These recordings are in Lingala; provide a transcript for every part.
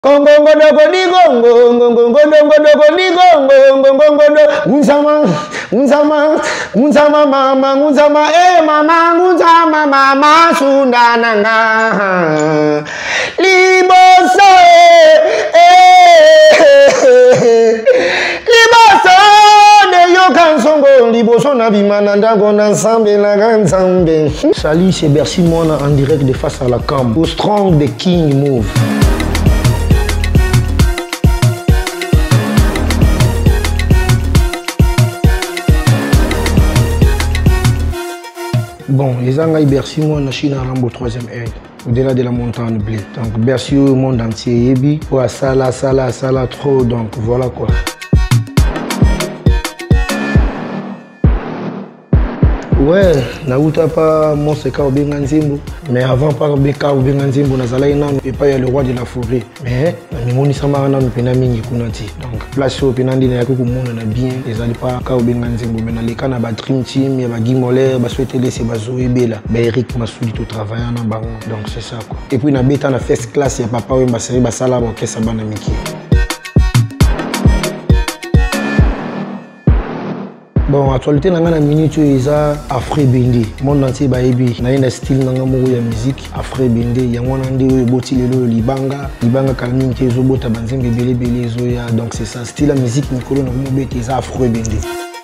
Salut, c'est Bercy Mona en direct de Face à la Cam. Au strong the king move. Bon, les Angaï Bercy Mona Chine Rambo 3e œil. Au-delà de la montagne bleue. Donc Bercy au monde entier yebi. Ouais, ça là trop. Donc voilà quoi. Ouais, Naouta pas mon seka au Benganzimbo. Mais avant par Beka au Benganzimbo, Nazalaïna et pas le roi de la forêt. Mais Mimoni Samarana me penamingi kunati. Donc place au penandi na yaku kumona na bien. Les ali pas ka au Benganzimbo. Mais na leka na ba dream team, ya ba Gimoler, ba souhaiter laisser ba Zoé Bela. Ba Eric Masoudi tout travailler en bango. Donc c'est ça quoi. Et puis na beta na first class ya papa we ba série ba sala ba kessa bana miki. Bon, actualité nanga na minute eza Afre Bende. Monde entier ba yebi na ina style nanga moko ya musique Afre Bende. Yango na nde oyo boti lelo libanga kalmi ke zo bota banzembe belé zo ya. Donc c'est ça style la musique mikolo na mo bete eza Afre Bende.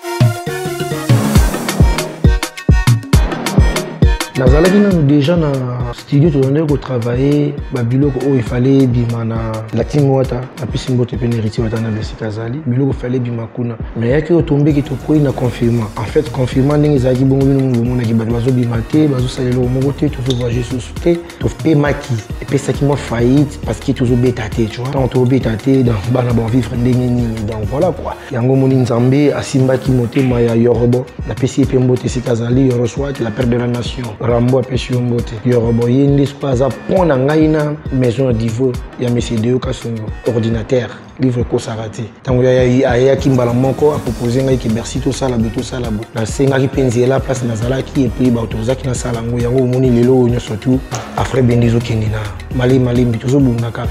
Nazalaki nanu déjà na studio to travailler ba biloko il fallait bima na la team wata na pisi mbote pe héritier wata na Bercy Kazali biloko fallait bima kuna mais yaki otombe ki to koyi na confirmant en fait confirmant ndenge ezaki bongo bino mona ki bato bazo bima te bazo salelo moko te to voyager sous te to pe maki et puis ça qui m'a faillite parce que toujours beta te tu vois tant to beta te dans bana bon vivre ndenge nini donc voilà quoi yango moni nzambe asimba ki motema ya Yorobo na pisi pe mbote si Kazali Yoro soit la perte de la nation Rambo apesi mbote Yorobo yende spaza pona ngaina maison divo ya monsieur Deo Kasongo ordinateur livre ko sarati tango ya kimbala moko a proposer ngai ki Bercy to sala beto sala bo na senga ki penzela place nazalaki et puis ba autozaki na sala ngo yango moni lelo nyo surtout Afre Bende zo kendina mali mbi to zo bunga kaka.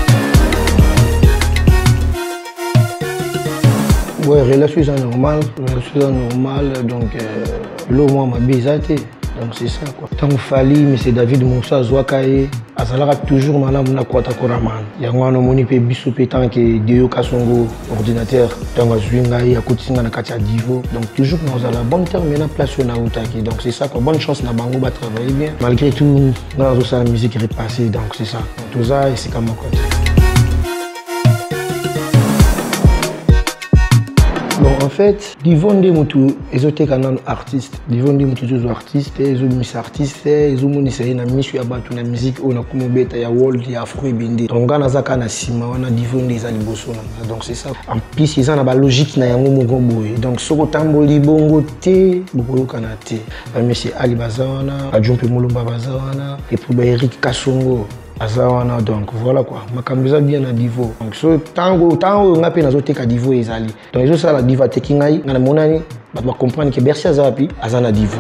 Ouais, relation normale donc l'eau moi ma bizate. Donc c'est ça quoi. Tant fali mais c'est David Moussa Zwakaye azalaka toujours malamu na kwata koraman. Yango ano moni pe biso pe tant que Deo Kasongo ordinateur tant azwinga ya kotinga na kati ya divo. Donc toujours nous à la bonne terme na place na utaki. Donc c'est ça quoi. Bonne chance na bango ba travailler bien. Malgré tout dans la musique repassée donc c'est ça. Tout ça et c'est comme quoi. Bon, en fait, Divonde Moutou, ils ont artiste. Divonde Moutou, ils sont artistes, ils ont mis artistes, ils ont mis na mission à battre la musique, on a comme bête, il y a World, il y a Afre Bende. Donc, on a Zaka na Sima, on a Divonde les alibosso. Donc, c'est ça. En plus, ils ont la logique na yango mogoboy. Donc, soko tamboli bongo te, beaucoup kanate. Monsieur Ali Bazawana, Adjumpe Moulomba Bazawana, et puis Eric Kasongo. Azawana donc voilà quoi makambiza bien na divo donc so tango ngape na zote ka divo ezali donc ezo sala diva tekingai ngana monani ba comprendre que Bercy azapi azana divo.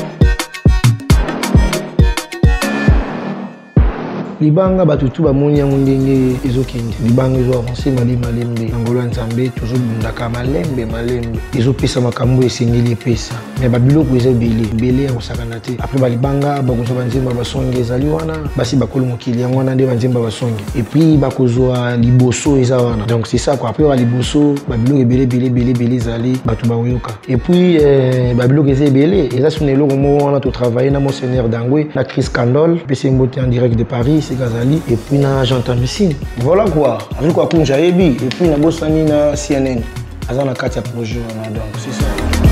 Libanga batutu ba moni yango ndenge ezokende libanga ezo avancer malembe ngolo nzambe toujours bundaka malembe ezo pesa makambo esengeli pesa mais ba biloko ezo belé ya kosakana te après ba libanga bakozo banzemba basonge ezali wana basi bakolo mokili yango wana nde banzemba basonge et puis bakozwa liboso eza wana donc c'est ça quoi après ba liboso ba biloko belé ezali batu bayoka et puis ba biloko ezebele eza sunelo mo wana to travailler na Monseigneur Dangwe na Chris Candol pesi mbote en direct de Paris c'est Kazali et puis na Jean Messine voilà quoi avec quoi kunja yebi et puis na bosani na CNN azana kati ya projet wana donc c'est ça.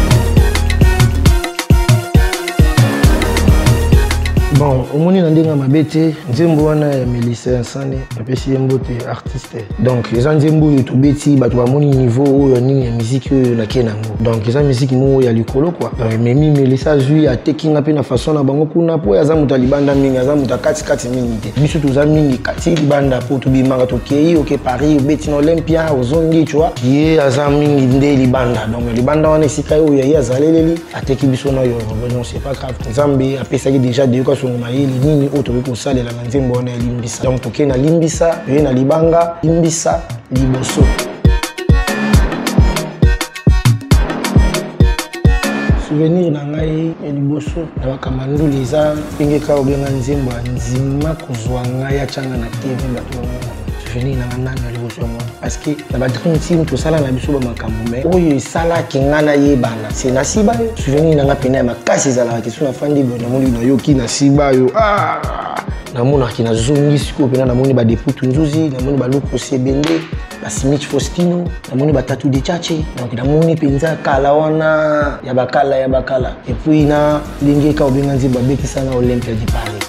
Bon, au moins on a mabete, nzembo wana ya Melissa Nsane, apesi mbote artiste. Donc les nzembo to beti ba to moni niveau oyo nini ya musique na kenango. Donc les musique mo ya likolo quoi. Mais Melissa zui a taking up na façon na bango kuna po ya zamu talibanda mingi, zamu ta kati mingi te. Biso to za mingi kati banda po to bimanga to kei OK Paris, beti na Olympia, ozongi tu vois. Ye azam mingi nde libanda. Donc libanda wana sika oyo ya zaleleli, ateki biso na yo, bon c'est pas grave. Nzambe apesa ki déjà de songo mayele nini oto ko salela na nzembo na limbisa donc toke na limbisa pe na libanga limbisa liboso souvenir na ngai ya liboso na bakamandu leza penge ka obenga nzembo nzima kozwa ngai achanga na TV bato souvenir na ngai na liboso moi parce que na ba dream team to sala na biso ba makambo mais oyo sala kingana yebana c'est na siba souvenir na ngai pena makasi zala ke suna fandi bo na moni na yoki na siba yo namona kina zongi siko pena namoni ba deputu nzuzi namoni ba loko sebende ba Smith Faustino namoni ba tatu de chache donc namoni penza kala wana ya bakala et puis na lingi ka obenga nzimba beki sana Olympia di Paris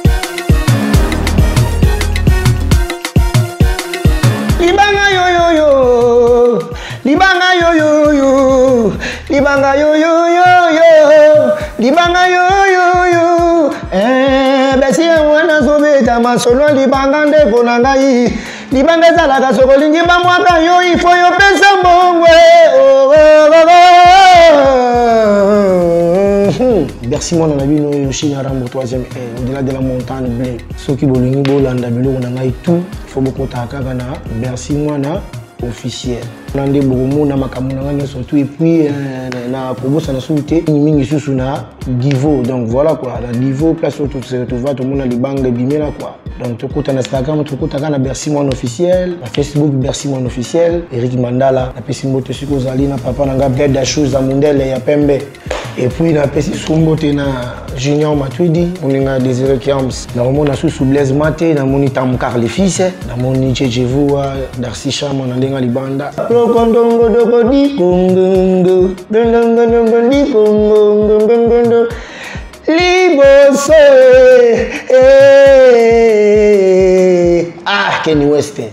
libanga yo yo yo libanga yo yo yo libanga yo yo yo libanga yo yo yo besi wana zobeta masolo libanga ndeko na ngai libanga zalaka sokolingi bamwaka yo ifo yo pesa mbongwe Bercy mon na bino yo Chine Rambo 3e au-delà de la montagne bleue soki bolingi bolanda biloko na ngai tout faut beaucoup takaka na Bercy mwana officiel nande bomo na makamuna ngane surtout et puis na kobosa na souté mingi susu na Divo donc voilà quoi la Divo place où tu vas tout le monde a libanga bimela quoi donc tu écoutes na Instagram tu écoutes na Bercy mon officiel na Facebook Bercy mon officiel Eric Mandala na pesi mbote siko zali na papa na ngabde da chose amundele ya pembe et puis na pesi sumbote na Junior Matuidi on a Désiré Kiams na romona sous Blaise Maté na moni Tamkar les fils na moni Chejevoa Darcy Chama na lenga libanda Kondongo doko di kongongo dondongo di kongongo liboso Kenny West